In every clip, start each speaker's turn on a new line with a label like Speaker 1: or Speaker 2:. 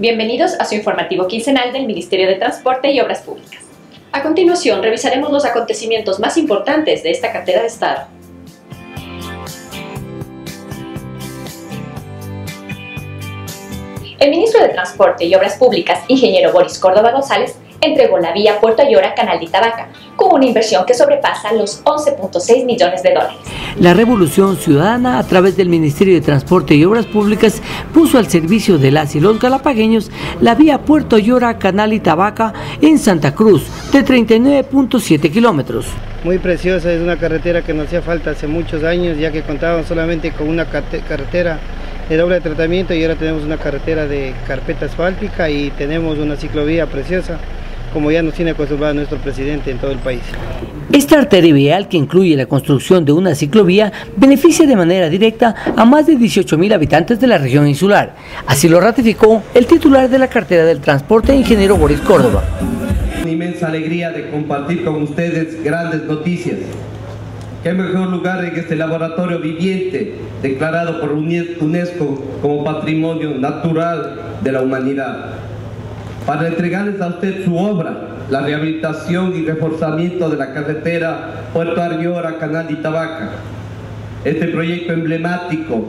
Speaker 1: Bienvenidos a su informativo quincenal del Ministerio de Transporte y Obras Públicas. A continuación, revisaremos los acontecimientos más importantes de esta cartera de Estado. El ministro de Transporte y Obras Públicas, ingeniero Boris Córdoba González, entregó la vía Puerto Ayora-Canal de Itavaca, con una inversión que sobrepasa los 11.6 millones de dólares.
Speaker 2: La Revolución Ciudadana, a través del Ministerio de Transporte y Obras Públicas, puso al servicio de las y los galapagueños la vía Puerto Ayora-Canal de Itavaca en Santa Cruz, de 39.7 kilómetros.
Speaker 3: Muy preciosa, es una carretera que nos hacía falta hace muchos años, ya que contábamos solamente con una carretera de doble tratamiento y ahora tenemos una carretera de carpeta asfáltica y tenemos una ciclovía preciosa, como ya nos tiene acostumbrado nuestro presidente en todo el país.
Speaker 2: Esta arteria vial, que incluye la construcción de una ciclovía, beneficia de manera directa a más de 18.000 habitantes de la región insular. Así lo ratificó el titular de la cartera del transporte, ingeniero Boris Córdoba.
Speaker 4: Una inmensa alegría de compartir con ustedes grandes noticias. Qué mejor lugar en este laboratorio viviente, declarado por UNESCO como Patrimonio Natural de la Humanidad, para entregarles a usted su obra, la rehabilitación y reforzamiento de la carretera Puerto Ayora-Canal de Itavaca. Este proyecto emblemático,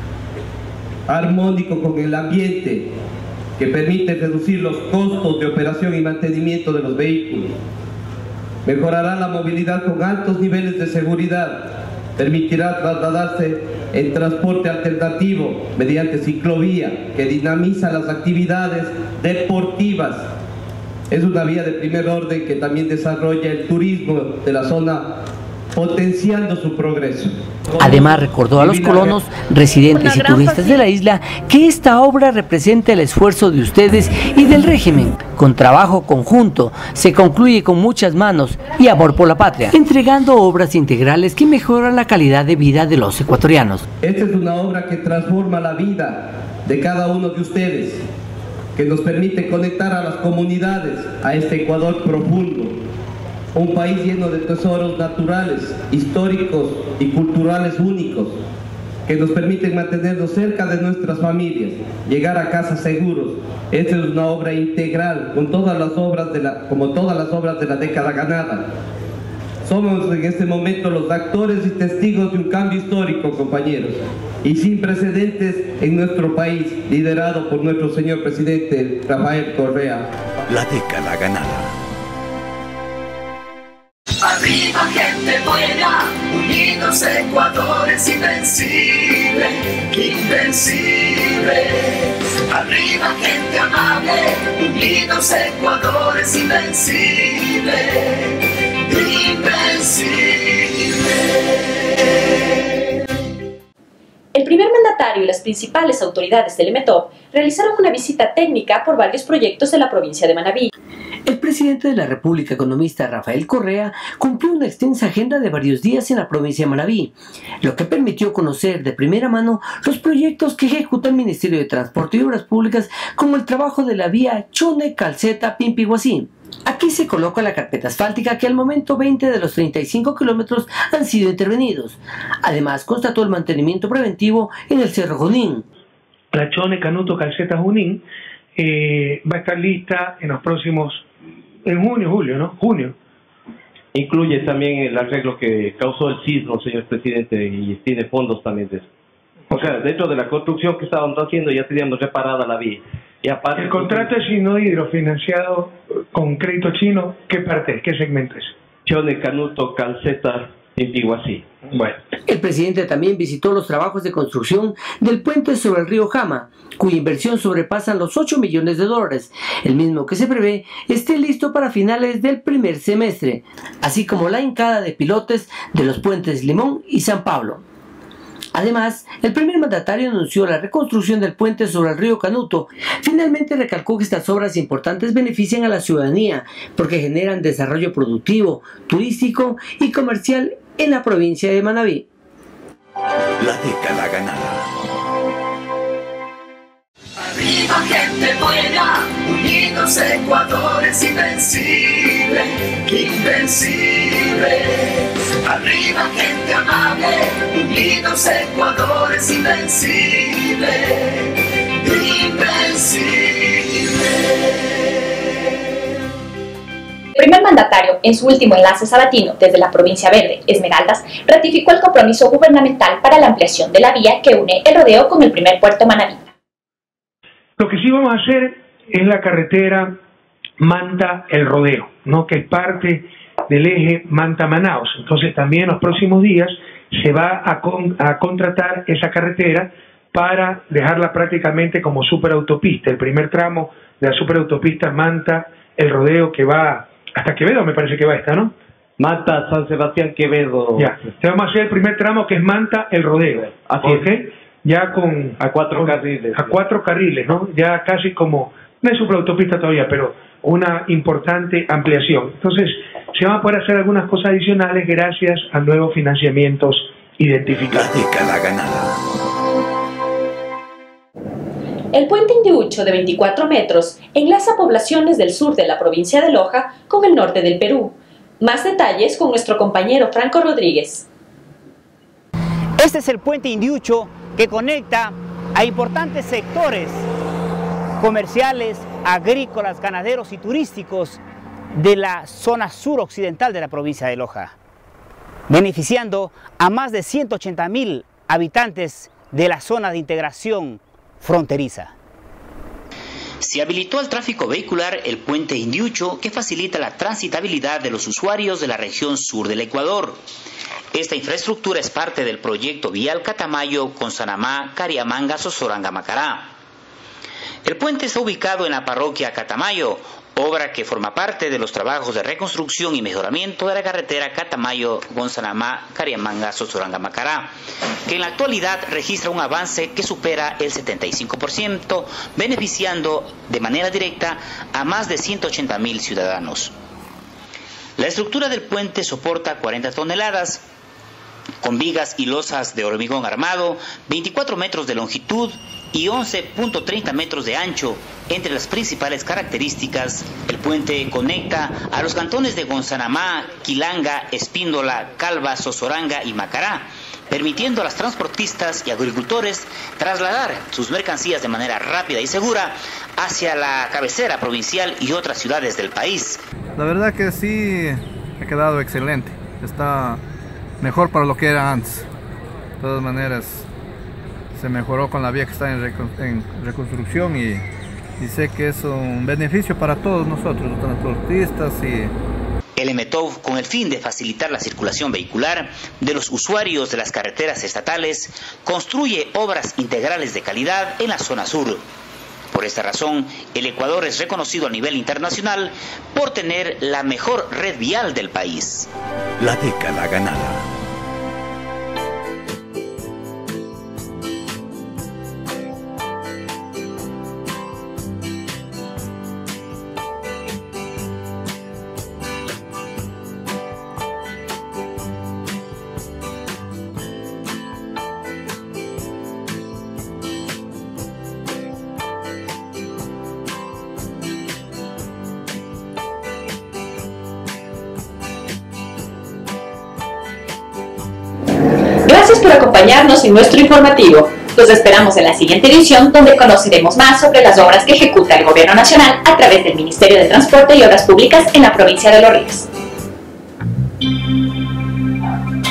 Speaker 4: armónico con el ambiente, que permite reducir los costos de operación y mantenimiento de los vehículos. Mejorará la movilidad con altos niveles de seguridad, permitirá trasladarse en transporte alternativo mediante ciclovía que dinamiza las actividades deportivas. Es una vía de primer orden que también desarrolla el turismo de la zona, potenciando su progreso.
Speaker 2: Además, recordó a los colonos, residentes y turistas de la isla que esta obra representa el esfuerzo de ustedes y del régimen. Con trabajo conjunto, se concluye con muchas manos y amor por la patria, entregando obras integrales que mejoran la calidad de vida de los ecuatorianos.
Speaker 4: Esta es una obra que transforma la vida de cada uno de ustedes, que nos permite conectar a las comunidades, a este Ecuador profundo. Un país lleno de tesoros naturales, históricos y culturales únicos, que nos permiten mantenernos cerca de nuestras familias, llegar a casa seguros. Esta es una obra integral, como todas las obras de la década ganada. Somos en este momento los actores y testigos de un cambio histórico, compañeros, y sin precedentes en nuestro país, liderado por nuestro señor presidente Rafael Correa.
Speaker 5: La década ganada.
Speaker 6: Arriba gente buena, unidos Ecuador es invencible, invencible. Arriba gente amable, unidos Ecuador es invencible, invencible.
Speaker 1: El primer mandatario y las principales autoridades del EMETOP realizaron una visita técnica por varios proyectos de la provincia de Manabí.
Speaker 2: El presidente de la República, economista Rafael Correa, cumplió una extensa agenda de varios días en la provincia de Manabí, lo que permitió conocer de primera mano los proyectos que ejecuta el Ministerio de Transporte y Obras Públicas, como el trabajo de la vía Chone-Calceta-Pimpiguací. Aquí se coloca la carpeta asfáltica, que al momento 20 de los 35 kilómetros han sido intervenidos. Además, constató el mantenimiento preventivo en el Cerro Junín.
Speaker 7: La Chone-Canuto-Calceta-Junín va a estar lista en los próximos, en junio, julio, ¿no? Junio.
Speaker 8: Incluye también el arreglo que causó el sismo, señor presidente, y tiene fondos también de eso. O sea, dentro de la construcción que estábamos haciendo ya teníamos reparada la vía. Y aparte,
Speaker 7: el contrato es Sinohidro financiado con crédito chino. ¿Qué parte? ¿Qué segmento es?
Speaker 8: Chone, Canuto, Calceta, Pimpiguací.
Speaker 7: Bueno.
Speaker 2: El presidente también visitó los trabajos de construcción del puente sobre el río Jama, cuya inversión sobrepasa los 8 millones de dólares, el mismo que se prevé esté listo para finales del primer semestre, así como la hincada de pilotes de los puentes Limón y San Pablo. Además, el primer mandatario anunció la reconstrucción del puente sobre el río Canuto. Finalmente recalcó que estas obras importantes benefician a la ciudadanía porque generan desarrollo productivo, turístico y comercial en la provincia de Manabí.
Speaker 5: La década ganada.
Speaker 6: Arriba gente buena, unidos Ecuador es invencible, invencible. Arriba gente amable, unidos Ecuador es invencible, invencible.
Speaker 1: mandatario, en su último enlace sabatino desde la provincia verde, Esmeraldas, ratificó el compromiso gubernamental para la ampliación de la vía que une el rodeo con el primer puerto Manabí.
Speaker 7: Lo que sí vamos a hacer es la carretera Manta-El Rodeo, ¿no? Que es parte del eje Manta-Manaos. Entonces también en los próximos días se va a contratar esa carretera para dejarla prácticamente como superautopista. El primer tramo de la superautopista Manta-El Rodeo, que va hasta Quevedo, me parece que va esta, ¿no?
Speaker 8: Manta, San Sebastián, Quevedo.
Speaker 7: Ya, entonces vamos a hacer el primer tramo que es Manta-El Rodeo.
Speaker 8: Así
Speaker 7: es. Ya con...
Speaker 8: A 4 carriles.
Speaker 7: A 4 carriles, ¿no? Ya casi como... No es superautopista todavía, pero una importante ampliación. Entonces, se van a poder hacer algunas cosas adicionales gracias a nuevos financiamientos identificados.
Speaker 5: La década ganada.
Speaker 1: El puente Indiucho de 24 metros enlaza poblaciones del sur de la provincia de Loja con el norte del Perú. Más detalles con nuestro compañero Franco Rodríguez.
Speaker 9: Este es el puente Indiucho que conecta a importantes sectores comerciales, agrícolas, ganaderos y turísticos de la zona suroccidental de la provincia de Loja, beneficiando a más de 180.000 habitantes de la zona de integración fronteriza.
Speaker 10: Se habilitó al tráfico vehicular el puente Indiucho, que facilita la transitabilidad de los usuarios de la región sur del Ecuador. Esta infraestructura es parte del proyecto vial Catamayo con Sanamá, Cariamanga, Sozoranga, Macará. El puente está ubicado en la parroquia Catamayo, obra que forma parte de los trabajos de reconstrucción y mejoramiento de la carretera Catamayo, Gonzanamá, Cariamanga, Sozoranga, Macará, que en la actualidad registra un avance que supera el 75%, beneficiando de manera directa a más de 180.000 ciudadanos. La estructura del puente soporta 40 toneladas, con vigas y losas de hormigón armado, 24 metros de longitud y 11.30 metros de ancho. Entre las principales características, el puente conecta a los cantones de Gonzanamá, Quilanga, Espíndola, Calva, Sozoranga y Macará, permitiendo a los transportistas y agricultores trasladar sus mercancías de manera rápida y segura hacia la cabecera provincial y otras ciudades del país.
Speaker 11: La verdad que sí ha quedado excelente, está mejor para lo que era antes. De todas maneras, se mejoró con la vía que está en reconstrucción y sé que es un beneficio para todos nosotros, los transportistas y...
Speaker 10: El EMETOV, con el fin de facilitar la circulación vehicular de los usuarios de las carreteras estatales, construye obras integrales de calidad en la zona sur. Por esta razón, el Ecuador es reconocido a nivel internacional por tener la mejor red vial del país.
Speaker 5: La década ganada.
Speaker 1: Gracias por acompañarnos en nuestro informativo. Los esperamos en la siguiente edición, donde conoceremos más sobre las obras que ejecuta el Gobierno Nacional a través del Ministerio de Transporte y Obras Públicas en la provincia de Los Ríos.